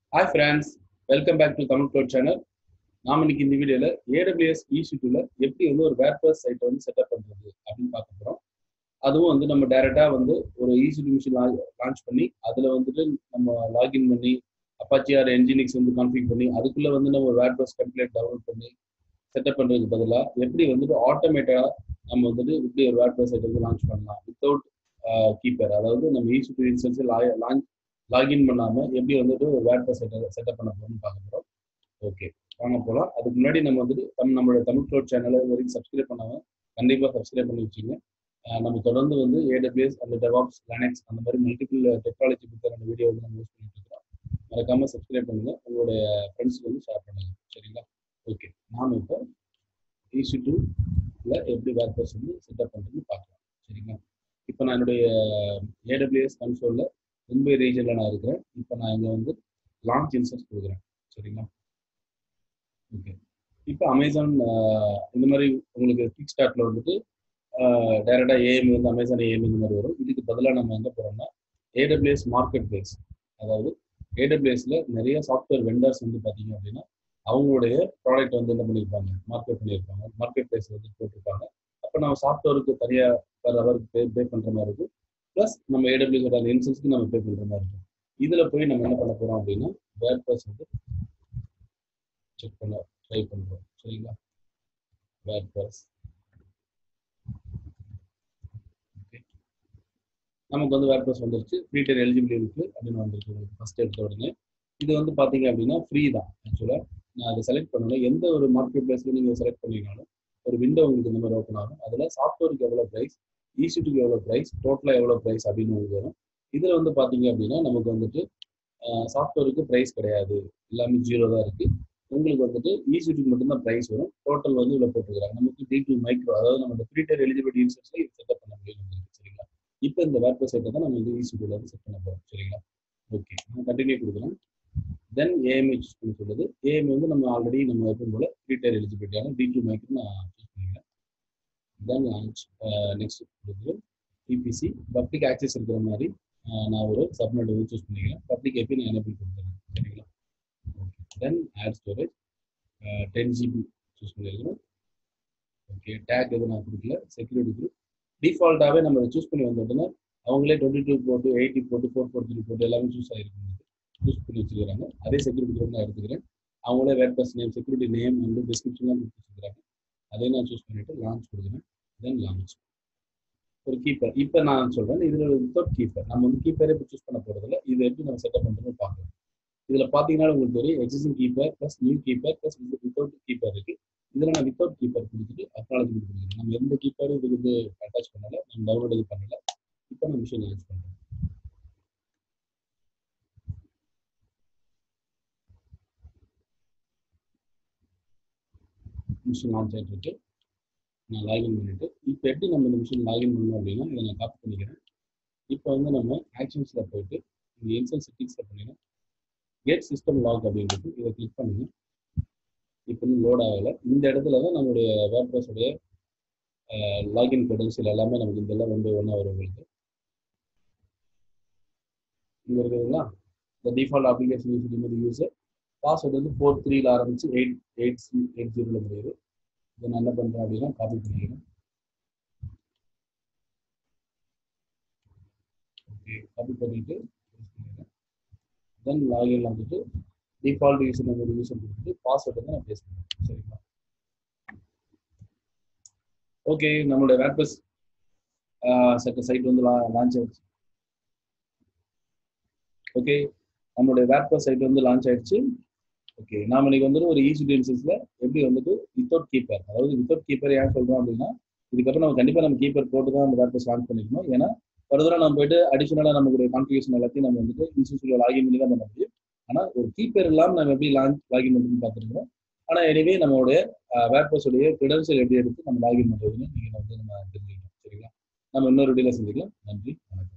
Hi friends, welcome back to Tamil Cloud channel. நாம இன்னைக்கு இந்த வீடியோல AWS EC2ல எப்படி ஒரு WordPress சைட் செட்டப் பண்றது அப்படின்னு பார்க்க போறோம். அதுவும் நம்ம டைரக்டா ஒரு EC2 மிஷின் லான்ச் பண்ணி அதுல நம்ம லாகின் பண்ணி Apache or Nginx கான்ஃபிக் பண்ணி அதுக்குள்ள நம்ம ஒரு WordPress டெம்ப்ளேட் டவுன்லோட் பண்ணி செட்டப் பண்றதுக்கு பதிலா எப்படி ஆட்டோமேட்டடா நம்ம இப்படி ஒரு WordPress சைட் லான்ச் பண்ணலாம் வித்தவுட் கீப்பர். அதாவது நம்ம EC2 இன்ஸ்டன்ஸ் லாகின் பண்ணாம எப்படி ஒரு WordPress செட்டப் பண்ண போறோம்னு பார்க்க போறோம். ஓகே, வாங்க போகலாம். அதுக்கு முன்னாடி நம்ம நம்மளோட தமிழ் க்ளவுட் சேனலை வரைக்கும் சப்ஸ்கிரைப் பண்ணாம கண்டிப்பாக சப்ஸ்கிரைப் பண்ணி வச்சுங்க. நம்ம தொடர்ந்து AWS அந்த DevOps, Linux அந்த மாதிரி மல்டிபிள் டெக்னாலஜி பற்றின வீடியோ நம்ம யூஸ் பண்ணிட்டு இருக்கிறோம். மறக்காம சப்ஸ்கிரைப் பண்ணுங்க, உங்களுடைய ஃப்ரெண்ட்ஸுக்கு ஷேர் பண்ணுங்க. சரிங்களா? ஓகே, நாம இப்போ EC2ல எப்படி WordPress செட்டப் பண்ணுறதுன்னு பார்க்கலாம். சரிங்களா? இப்போ நான் என்னுடைய AWS கன்சோல்ல மும்பை ரீஜன்ல நான் இருக்கிறேன். இப்போ நான் இங்கே லான்ச் இன்ஸ்டன்ஸ் கொடுக்குறேன். சரிங்களா? ஓகே, இப்போ அமேசான் இந்த மாதிரி உங்களுக்கு கிக் ஸ்டார்ட்ல டைரக்டா ஏஎம் அமேசான் ஏஎம் இந்த மாதிரி வரும். இதுக்கு பதிலாக நம்ம எங்கே போறோம்னா AWS மார்க்கெட் பிளேஸ். அதாவது AWSல நிறைய சாஃப்ட்வேர் வெண்டர்ஸ் பார்த்தீங்க அப்படின்னா அவங்களுடைய ப்ராடக்ட் என்ன பண்ணியிருப்பாங்க, மார்க்கெட் பண்ணியிருப்பாங்க, மார்க்கெட் பிளேஸ் போட்டிருப்பாங்க. அப்போ நம்ம சாஃப்ட்வேருக்கு தனியாக பர் ஹவருக்கு பே பண்ணுற மாதிரி இருக்கும். ப்ளஸ் நம்ம AWS அந்த இன்ஸ்டன்ஸ்க்கு நம்ம பே பண்ணுற மாதிரி இருக்கும். இதில் போய் நம்ம என்ன பண்ண போகிறோம் அப்படின்னா WordPress செக் பண்ண ட்ரை பண்ணுறோம். சரிங்களா? WordPress ஓகே, நமக்கு WordPress வந்துருச்சு. ஃப்ரீ டைர் எலிஜிபிலிட்டி இருக்குது அப்படின்னு வந்துருக்கு. உங்களுக்கு ஃபஸ்ட் எடுத்த உடனே இது பார்த்தீங்க அப்படின்னா ஃப்ரீ தான். ஆக்சுவலாக நான் அதை செலக்ட் பண்ணல. எந்த ஒரு மார்க்கெட் பிளேஸில் நீங்கள் செலக்ட் பண்ணிங்கனாலும் ஒரு விண்டோ உங்களுக்கு இந்த மாதிரி ஓப்பன் ஆகும். அதில் சாஃப்ட்வேருக்கு எவ்வளோ ப்ரைஸ், EC2க்கு எவ்வளோ ப்ரைஸ், டோட்டலாக எவ்வளோ ப்ரைஸ் அப்படின்னு உங்களுக்கு வரும். இதில் பார்த்தீங்க அப்படின்னா நமக்கு சாஃப்ட்வேருக்கு ப்ரைஸ் கிடையாது, எல்லாமே 0 தான் இருக்குது. உங்களுக்கு EC2க்கு மட்டும்தான் ப்ரைஸ் வரும். டோட்டல் இவ்வளோ போட்டுருக்காங்க. நமக்கு D2 மைக்ரோ, அதாவது நம்ம ஃப்ரீ டைர் எலிஜிபிலிட்டி இன்ஸ்டன்ஸ்ல இது செட்டப் பண்ண முடியும். சரிங்களா? இப்போ இந்த WordPress சைட்டை தான் நம்ம EC2ல செட் பண்ண போகிறோம். சரிங்களா? ஓகே, நான் கண்டினியூ கொடுக்குறேன். தென் ஏஎம்ஐ சூஸ் பண்ணி சொல்லுது. ஏஎம்ஐ நம்ம ஆல்ரெடி நம்ம எப்பவும் போல ஃப்ரீ டைர் எலிஜிபிலிட்டியான D2 மைக்ரோ நான் சூஸ் பண்ணிக்கிறேன். தென் லான்ச் நெக்ஸ்ட் கொடுக்குது. பிபிசி பப்ளிக் ஆக்சஸ் இருக்கிற மாதிரி நான் ஒரு சப்நெட் சூஸ் பண்ணிக்கிறேன். பப்ளிக் ஏபி நான் எனேபிள் கொடுத்துறேன். சரிங்களா? Okay, then add storage 10 GB choose பண்ணியிருக்கிறோம். ஓகே, டேக் எதுவும் நான் கொடுக்கல. செக்யூரிட்டி குரூப் டிஃபால்ட்டாகவே நம்ம சூஸ் பண்ணி வந்துட்டோம்னா அவங்களே 22 போட்டு 80 போட்டு 443 போட்டு எல்லாமே சூஸ் ஆகிருக்கும். சூஸ் பண்ணி வச்சுக்கிறாங்க. அதே செக்யூரிட்டி குரூப் நான் எடுத்துக்கிறேன். அவங்களே WordPress நேம், செக்யூரிட்டி நேம் டிஸ்கிரிப்ஷன்லாம் கொடுத்து வச்சுக்கிறாங்க. அதே நான் சூஸ் பண்ணிட்டு லான்ச் கொடுக்குறேன். தென் லான்ச் ஒரு கீப்பர். இப்போ நான் சொல்றேன், இதில் வித்தவுட் கீப்பர் நம்ம கீப்பரே இப்போ சூஸ் பண்ண போறதில்ல. இது எப்படி நம்ம செட்டப் பண்ணுறோம்னு பார்க்கலாம். இதில் பார்த்தீங்கன்னா உங்களுக்கு தெரியும் existing key pair plus new key pair plus without key pair இருக்கு. இதில் நான் வித்தவுட் கீப்பர் கொடுத்துட்டு அக்னாலஜ்மெண்ட் கொடுக்குறேன். நம்ம எந்த கீப்பரும் இதுக்கு அட்டாச் பண்ணல, நம்ம டவுன்லோட் இது பண்ணல. இப்போ நான் மிஷின் லான்ச் பண்ணுறேன். மிஷின் லான்ச் ஆகிட்டு இருக்கு. நான் லாகின் பண்ணிட்டு இப்போ எப்படி நம்ம இந்த மிஷின் லாகின் பண்ணணும் அப்படின்னா இதை நான் காப்பி பண்ணிக்கிறேன். இப்போ நம்ம ஆக்ஷன்ஸில் போயிட்டு இந்த இன்ஸ்டன்ஸ் செட்டிங்ஸில் பண்ணிங்கன்னா கெட் சிஸ்டம் லாக் அப்படின்றது இதை கிளிக் பண்ணுங்க. இப்போ லோட் ஆகலை. இந்த இடத்துல தான் நம்மளுடைய WordPress உடைய லாகின் க்ரெடென்ஷியல் எல்லாமே நமக்கு இதெல்லாம் 1 by 1 வரும். உங்களுக்கு இங்கே இருக்குதுங்களா, இந்த டிஃபால்ட் அப்ளிகேஷன் யூஸர் பாஸ்வேர்டு 43ல ஆரம்பிச்சு 880ல முடியுது. இதை நான் என்ன பண்ணுறேன் அப்படின்னா காப்பி பண்ணிக்கிறேன். ஓகே, காப்பி பண்ணிட்டு தென் லாகின்ல டிஃபால்ட் யூசர் கொடுத்துட்டு பாஸ்வேர்டு நான் பேஸ் பண்ணுறேன். சரிங்களா? ஓகே, நம்மளுடைய WordPress சைட் லான்ச் ஆயிடுச்சு. ஓகே, நம்மளுடைய WordPress சைட் லான்ச் ஆயிடுச்சு. ஓகே, நாம இன்னைக்கு ஒரு EC2 இன்ஸ்டன்ஸ்ல எப்படி வித்தவுட் கீப்பர், அதாவது வித்தவுட் கீப்பர் ஏன் சொல்றோம் அப்படின்னா இதுக்கப்புறம் நம்ம கண்டிப்பா நம்ம கீப்பர் போட்டு தான் அந்த WordPress லான்ச் பண்ணிக்கணும். ஏன்னா ஃபர்தரா நம்ம போயிட்டு அடிஷனலா நமக்கு கான்ஃபிகரேஷன் எல்லாத்தையும் நம்ம இன்ஸ்டன்ஸ்ல லாகின் பண்ணி தான் பண்ண முடியும். ஆனா ஒரு கீப்பர் இல்லாமல் நம்ம எப்படி லாகின் பண்ணி பார்த்துருக்கோம். ஆனா எனவே நம்மளுடைய WordPress உடைய கிரெடென்ஷியல் எப்படி எடுத்து நம்ம லாகின் பண்றதுன்னு நீங்க நம்ம தெரிஞ்சுக்கணும். சரிங்களா? நம்ம இன்னொரு வீடியோல சந்திக்கலாம். நன்றி, வணக்கம்.